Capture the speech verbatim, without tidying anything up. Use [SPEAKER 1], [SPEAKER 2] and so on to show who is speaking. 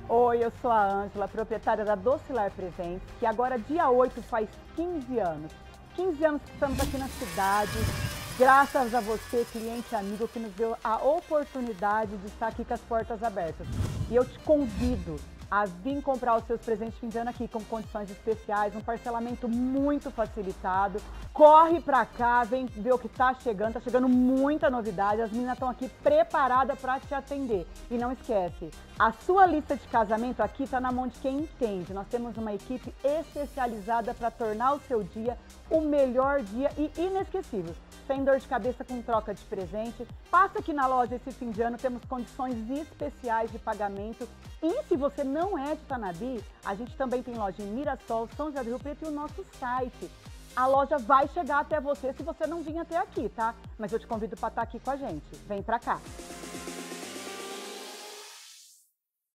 [SPEAKER 1] Oi, eu sou a Ângela, proprietária da Docilar Presentes, que agora dia oito faz quinze anos. quinze anos que estamos aqui na cidade, graças a você, cliente amigo, que nos deu a oportunidade de estar aqui com as portas abertas. E eu te convido a vir comprar os seus presentes de fim de ano aqui com condições especiais, um parcelamento muito facilitado. Corre pra cá, vem ver o que tá chegando, tá chegando muita novidade, as meninas estão aqui preparadas para te atender. E não esquece, a sua lista de casamento aqui tá na mão de quem entende. Nós temos uma equipe especializada para tornar o seu dia o melhor dia e inesquecível. Sem dor de cabeça com troca de presente. Passa aqui na loja esse fim de ano, temos condições especiais de pagamento. E se você não é de Tanabi, a gente também tem loja em Mirassol, São José do Rio Preto e o nosso site. A loja vai chegar até você se você não vir até aqui, tá? Mas eu te convido para estar aqui com a gente. Vem pra cá!